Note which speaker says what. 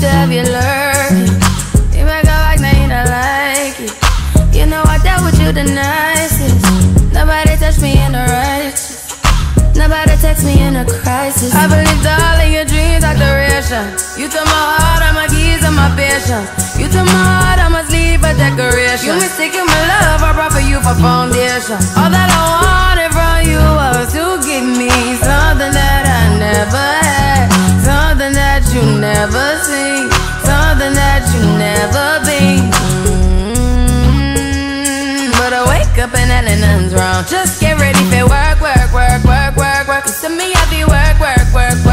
Speaker 1: to have you lurking. You make a like, now you don't like it. You know I dealt with you the nicest. Nobody touched me in the righteous. Nobody text me in a crisis. I believed all of your dreams like duration. You took my heart, all my keys, and my patience. You took my heart, I must leave a decoration. You mistaken my love, I brought for you for foundation. All that I wanted from you was to give me something that I never had, something that you never seen, something that you never been. But I wake up and hell and nothing's wrong. Just get ready for work, work, work, work, work, work. To me I be work, work, work, work.